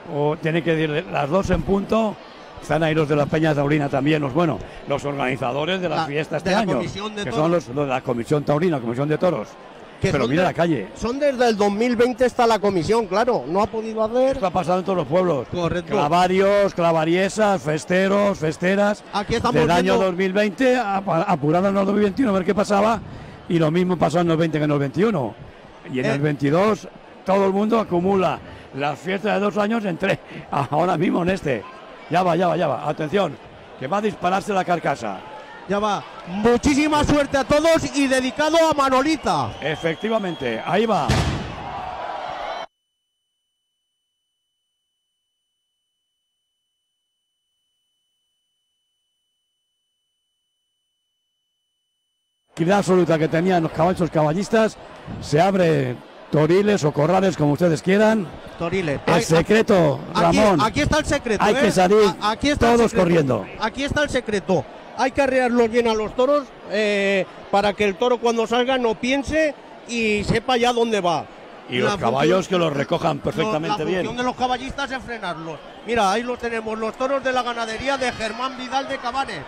o tiene que ir las 2 en punto. Están ahí los de la Peña Taurina también, los organizadores de las fiestas este año, que son los de la Comisión Taurina, Comisión de Toros. Pero mira la calle. Son desde el 2020 está la comisión, claro, no ha podido hacer. Esto ha pasado en todos los pueblos. Correcto. Clavarios, clavariesas, festeros, festeras. Aquí estamos del año viendo... 2020, apurando en el 2021 a ver qué pasaba. Y lo mismo pasó en el 20 que en el 21. Y en el 22 todo el mundo acumula las fiestas de 2 años entre ahora mismo en este. Ya va. Atención, que va a dispararse la carcasa. Ya va. Muchísima suerte a todos y dedicado a Manolita. Efectivamente, ahí va. Tranquilidad absoluta que tenían los caballistas. Se abre toriles o corrales, como ustedes quieran. Toriles. El secreto, Ramón. Aquí está el secreto. Hay que salir aquí está todos corriendo. Aquí está el secreto. Hay que arrearlos bien a los toros para que el toro cuando salga no piense y sepa ya dónde va. Y los caballos que los recojan perfectamente bien. La función de los caballistas es frenarlos. Mira, ahí los tenemos, los toros de la ganadería de Germán Vidal de Cabanes.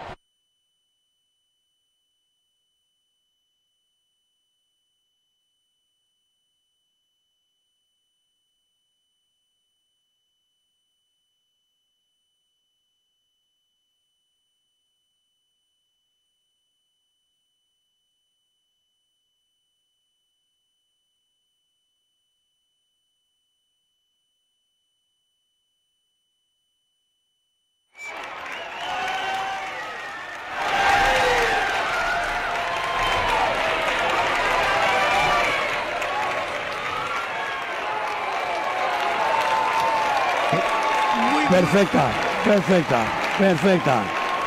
Perfecta.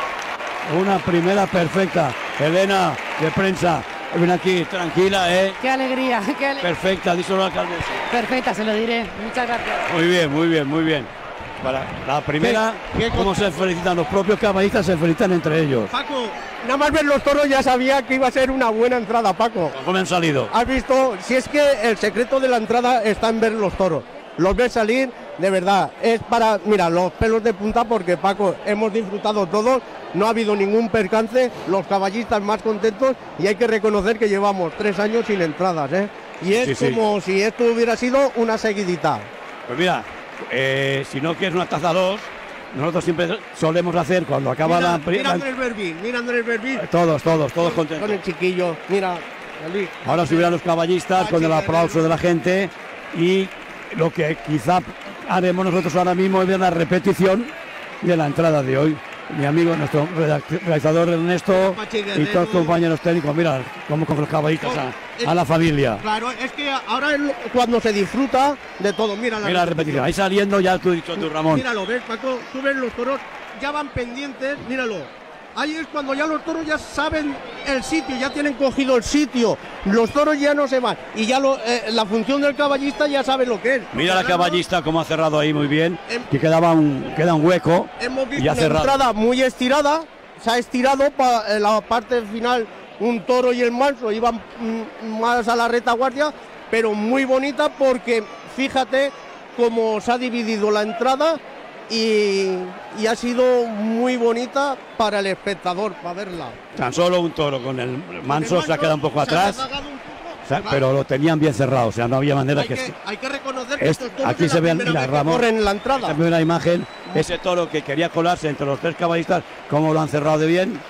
Una primera perfecta. Elena, de prensa, ven aquí, tranquila, ¿eh? Qué alegría, Perfecta, díselo al alcaldesa. Perfecta, se lo diré. Muchas gracias. Muy bien. Para la primera, ¿cómo se felicitan? Los propios caballistas se felicitan entre ellos. Paco, nada más ver los toros ya sabía que iba a ser una buena entrada, Paco. ¿Cómo han salido? ¿Has visto? Si es que el secreto de la entrada está en ver los toros. Los ves salir, de verdad, es para, mira, los pelos de punta porque, Paco, hemos disfrutado todos, no ha habido ningún percance, los caballistas más contentos y hay que reconocer que llevamos 3 años sin entradas, ¿eh? Y es como si esto hubiera sido una seguidita. Pues mira, si no quieres una taza 2, nosotros siempre solemos hacer cuando acaba la... Mira Andrés Berbín. Todos contentos. Con el chiquillo, mira. Ahora subirán los caballistas con el aplauso de la gente y lo que quizá haremos nosotros ahora mismo es ver la repetición de la entrada de hoy. Mi amigo, nuestro realizador Ernesto y todos los compañeros técnicos, mira cómo con los caballistas a la familia. Claro, es que ahora es cuando se disfruta de todo. Mira la repetición, ahí saliendo ya tú dicho tú, Ramón. Míralo, ves, Paco, tú ves los toros, ya van pendientes, míralo. Ahí es cuando ya los toros ya saben el sitio, ya tienen cogido el sitio. Los toros ya no se van. Y ya la función del caballista ya sabe lo que es. Mira la caballista cómo ha cerrado ahí muy bien. Que queda un hueco. Hemos visto una entrada muy estirada. Se ha estirado para la parte final. Un toro y el manso iban más a la retaguardia. Pero muy bonita porque fíjate cómo se ha dividido la entrada. Y ha sido muy bonita para el espectador, para verla. Tan solo un toro con el manso se ha quedado un poco atrás, pero lo tenían bien cerrado, o sea, no había manera hay que reconocer que estos toros aquí se ve, mira, Ramón, corren en la entrada. Se ve una imagen, ese toro que quería colarse entre los 3 caballistas, cómo lo han cerrado de bien.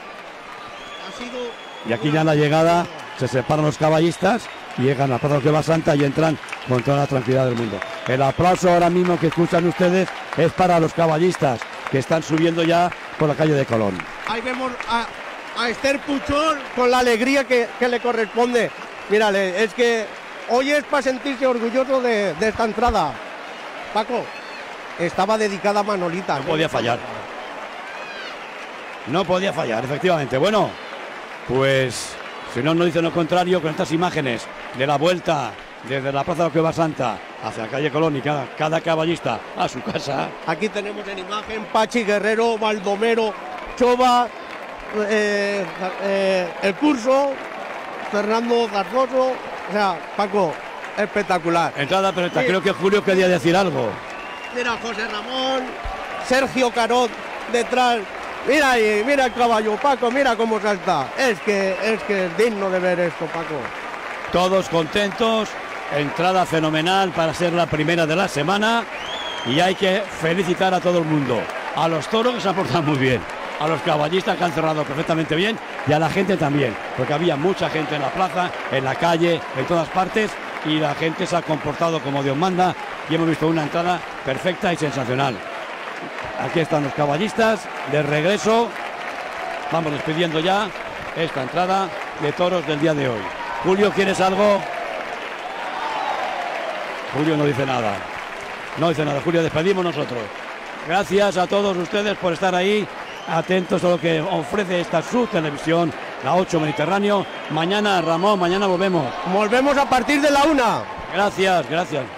Y aquí ya en la llegada se separan los caballistas y llegan a Plaza Cueva Santa y entran con toda la tranquilidad del mundo. El aplauso ahora mismo que escuchan ustedes es para los caballistas que están subiendo ya por la calle de Colón. Ahí vemos a Esther Puchón con la alegría que le corresponde. Mírale, es que hoy es para sentirse orgulloso de esta entrada. Paco, estaba dedicada a Manolita. No podía fallar. No podía fallar, efectivamente. Bueno, pues si no nos dicen lo contrario, con estas imágenes de la vuelta desde la Plaza de la Cueva Santa hacia la calle Colón y cada caballista a su casa. Aquí tenemos en imagen Pachi Guerrero, Baldomero, Chova, el Curso, Fernando Zarzoso. O sea, Paco, espectacular. Entrada perfecta. Creo que Julio quería decir algo. Mira José Ramón, Sergio Carot detrás. Mira ahí, mira el caballo, Paco, mira cómo salta. Es que es digno de ver esto, Paco. Todos contentos, entrada fenomenal para ser la primera de la semana y hay que felicitar a todo el mundo. A los toros que se han portado muy bien, a los caballistas que han cerrado perfectamente bien y a la gente también, porque había mucha gente en la plaza, en la calle, en todas partes y la gente se ha comportado como Dios manda y hemos visto una entrada perfecta y sensacional. Aquí están los caballistas de regreso. Vamos despidiendo ya esta entrada de toros del día de hoy. Julio, ¿quieres algo? Julio no dice nada. No dice nada. Julio, despedimos nosotros. Gracias a todos ustedes por estar ahí, atentos a lo que ofrece esta su televisión, la 8 Mediterráneo. Mañana, Ramón, mañana volvemos. Volvemos a partir de la 1. Gracias, gracias.